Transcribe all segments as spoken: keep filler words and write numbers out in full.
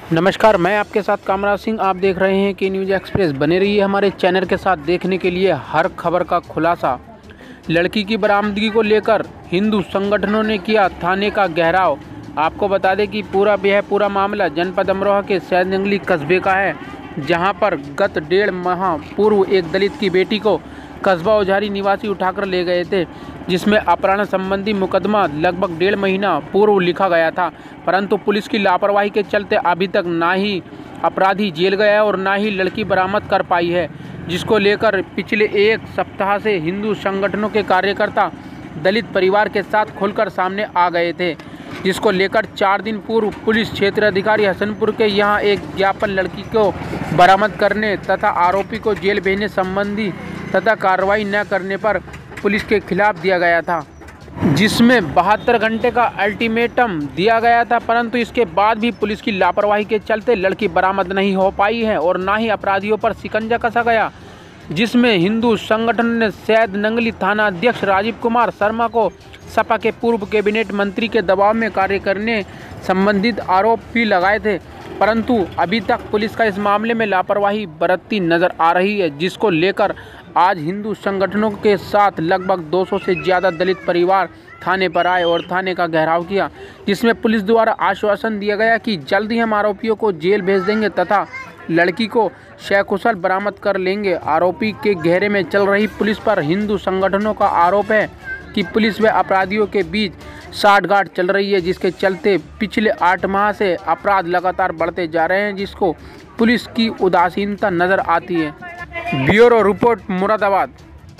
नमस्कार, मैं आपके साथ कामराज सिंह। आप देख रहे हैं कि न्यूज़ एक्सप्रेस। बने रहिए हमारे चैनल के साथ देखने के लिए हर खबर का खुलासा। लड़की की बरामदगी को लेकर हिंदू संगठनों ने किया थाने का घेराव। आपको बता दें कि पूरा यह पूरा मामला जनपद अमरोहा के सैद नंगली कस्बे का है, जहां पर गत डेढ़ माह पूर्व एक दलित की बेटी को कस्बा ओझारी निवासी उठाकर ले गए थे, जिसमें अपहरण संबंधी मुकदमा लगभग डेढ़ महीना पूर्व लिखा गया था। परंतु पुलिस की लापरवाही के चलते अभी तक ना ही अपराधी जेल गया है और ना ही लड़की बरामद कर पाई है, जिसको लेकर पिछले एक सप्ताह से हिंदू संगठनों के कार्यकर्ता दलित परिवार के साथ खुलकर सामने आ गए थे, जिसको लेकर चार दिन पूर्व पुलिस क्षेत्र अधिकारी हसनपुर के यहां एक ज्ञापन लड़की को बरामद करने तथा आरोपी को जेल भेजने संबंधी तथा कार्रवाई न करने पर पुलिस के खिलाफ दिया गया था, जिसमें बहत्तर घंटे का अल्टीमेटम दिया गया था। परंतु इसके बाद भी पुलिस की लापरवाही के चलते लड़की बरामद नहीं हो पाई है और ना ही अपराधियों पर शिकंजा कसा गया, जिसमें हिंदू संगठन ने सैद नंगली थाना अध्यक्ष राजीव कुमार शर्मा को सपा के पूर्व कैबिनेट मंत्री के दबाव में कार्य करने संबंधित आरोप भी लगाए थे। परंतु अभी तक पुलिस का इस मामले में लापरवाही बरतती नजर आ रही है, जिसको लेकर आज हिंदू संगठनों के साथ लगभग दो सौ से ज़्यादा दलित परिवार थाने पर आए और थाने का घेराव किया, जिसमें पुलिस द्वारा आश्वासन दिया गया कि जल्द ही हम आरोपियों को जेल भेज देंगे तथा लड़की को सकुशल बरामद कर लेंगे। आरोपी के घेरे में चल रही पुलिस पर हिंदू संगठनों का आरोप है कि पुलिस व अपराधियों के बीच साठगांठ चल रही है, जिसके चलते पिछले आठ माह से अपराध लगातार बढ़ते जा रहे हैं, जिसको पुलिस की उदासीनता नजर आती है। Bureau report, Moradabad.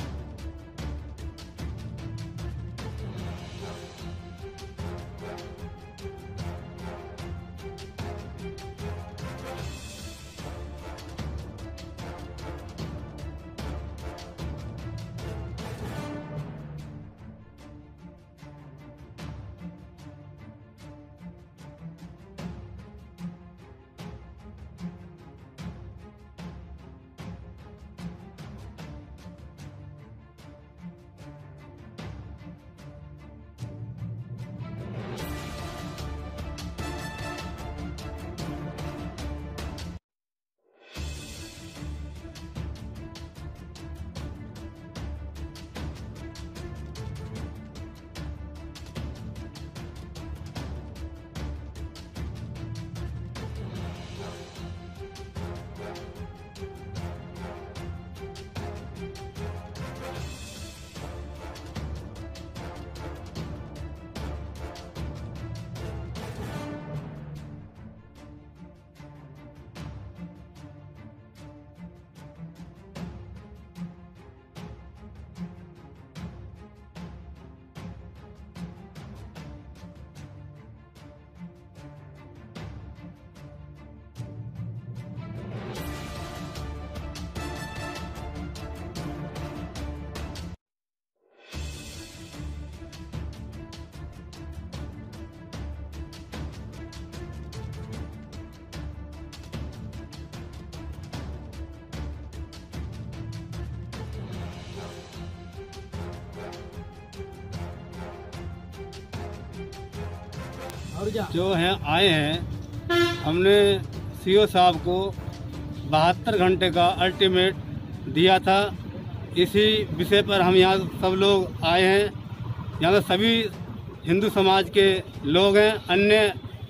जो हैं आए हैं, हमने सीओ साहब को बहत्तर घंटे का अल्टीमेट दिया था। इसी विषय पर हम यहाँ सब लोग आए हैं। यहाँ सभी हिंदू समाज के लोग हैं, अन्य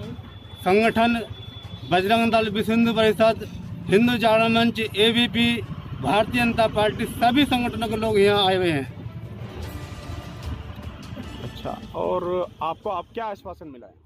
संगठन बजरंग दल, विश्व हिंदू परिषद, हिंदू जागरण मंच, एबीपी, भारतीय जनता पार्टी, सभी संगठनों के लोग यहाँ आए हुए हैं। अच्छा, और आपको आप क्या आश्वासन मिला है?